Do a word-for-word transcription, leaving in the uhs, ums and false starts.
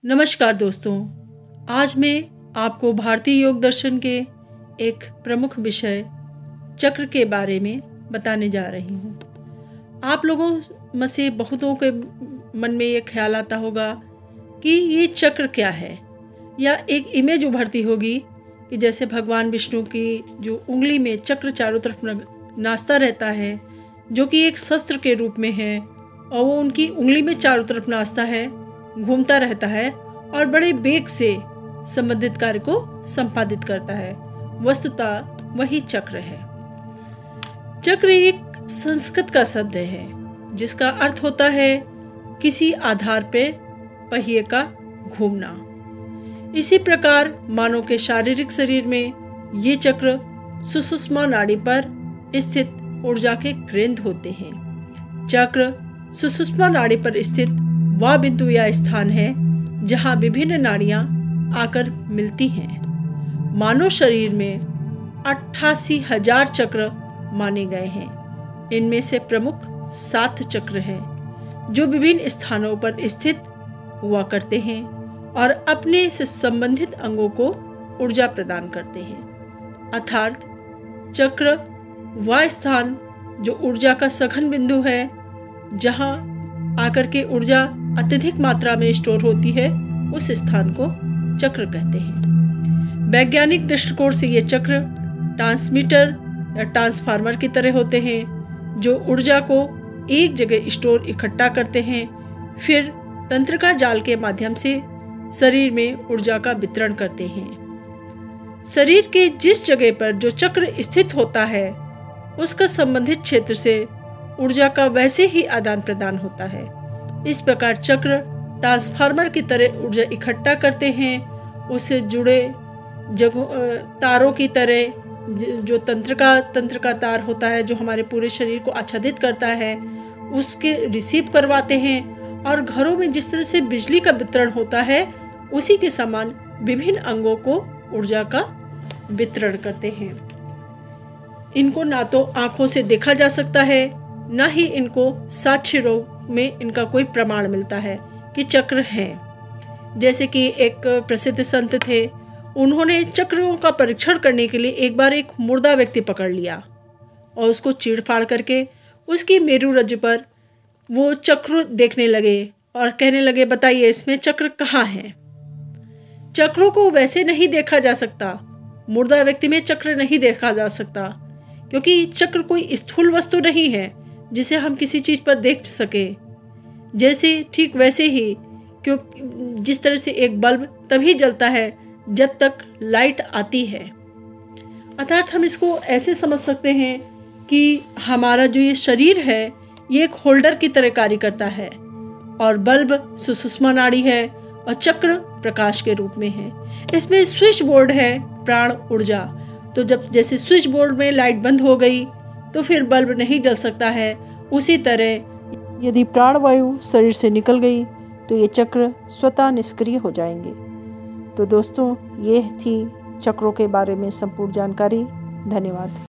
नमस्कार दोस्तों, आज मैं आपको भारतीय योग दर्शन के एक प्रमुख विषय चक्र के बारे में बताने जा रही हूँ। आप लोगों में से बहुतों के मन में ये ख्याल आता होगा कि ये चक्र क्या है, या एक इमेज उभरती होगी कि जैसे भगवान विष्णु की जो उंगली में चक्र चारों तरफ नाचता रहता है, जो कि एक शस्त्र के रूप में है, और वो उनकी उंगली में चारों तरफ नाचता है, घूमता रहता है और बड़े वेग से संबंधित कार्य को संपादित करता है। वस्तुतः वही चक्र है। चक्र एक संस्कृत का शब्द है जिसका अर्थ होता है किसी आधार पे पहिए का घूमना। इसी प्रकार मानव के शारीरिक शरीर में ये चक्र सुषुम्ना नाड़ी पर स्थित ऊर्जा के केंद्र होते हैं। चक्र सुषुम्ना नाड़ी पर स्थित वह बिंदु या स्थान है जहां विभिन्न नाड़ियां आकर मिलती हैं। मानव शरीर में अट्ठासी हजार चक्र माने गए हैं। इनमें से प्रमुख सात चक्र हैं जो विभिन्न स्थानों पर स्थित हुआ करते हैं और अपने से संबंधित अंगों को ऊर्जा प्रदान करते हैं। अर्थात चक्र वह स्थान जो ऊर्जा का सघन बिंदु है, जहां आकर के ऊर्जा अत्यधिक मात्रा में स्टोर होती है, उस स्थान को चक्र कहते हैं। वैज्ञानिक दृष्टिकोण से ये चक्र ट्रांसमीटर या ट्रांसफार्मर की तरह होते हैं जो ऊर्जा को एक जगह स्टोर इकट्ठा करते हैं, फिर तंत्रिका जाल के माध्यम से शरीर में ऊर्जा का वितरण करते हैं। शरीर के जिस जगह पर जो चक्र स्थित होता है, उसका संबंधित क्षेत्र से ऊर्जा का वैसे ही आदान प्रदान होता है। इस प्रकार चक्र ट्रांसफार्मर की तरह ऊर्जा इकट्ठा करते हैं। उससे जुड़े जगह तारों की तरह जो तंत्रिका तंत्र का तार होता है, जो हमारे पूरे शरीर को आच्छादित करता है, उसके रिसीव करवाते हैं। और घरों में जिस तरह से बिजली का वितरण होता है, उसी के समान विभिन्न अंगों को ऊर्जा का वितरण करते हैं। इनको ना तो आंखों से देखा जा सकता है, न ही इनको साक्ष्य रूप में इनका कोई प्रमाण मिलता है कि चक्र हैं। जैसे कि एक प्रसिद्ध संत थे, उन्होंने चक्रों का परीक्षण करने के लिए एक बार एक मुर्दा व्यक्ति पकड़ लिया और उसको चीड़ फाड़ करके उसकी मेरु रज्जु पर वो चक्र देखने लगे और कहने लगे, बताइए इसमें चक्र कहाँ हैं। चक्रों को वैसे नहीं देखा जा सकता, मुर्दा व्यक्ति में चक्र नहीं देखा जा सकता, क्योंकि चक्र कोई स्थूल वस्तु नहीं है जिसे हम किसी चीज पर देख सके। जैसे ठीक वैसे ही क्यों जिस तरह से एक बल्ब तभी जलता है जब तक लाइट आती है। अर्थात हम इसको ऐसे समझ सकते हैं कि हमारा जो ये शरीर है, ये एक होल्डर की तरह कार्य करता है, और बल्ब सुषुम्ना नाड़ी है और चक्र प्रकाश के रूप में है। इसमें स्विच बोर्ड है, प्राण ऊर्जा। तो जब जैसे स्विच बोर्ड में लाइट बंद हो गई तो फिर बल्ब नहीं जल सकता है, उसी तरह यदि प्राणवायु शरीर से निकल गई तो ये चक्र स्वतः निष्क्रिय हो जाएंगे। तो दोस्तों, ये थी चक्रों के बारे में संपूर्ण जानकारी। धन्यवाद।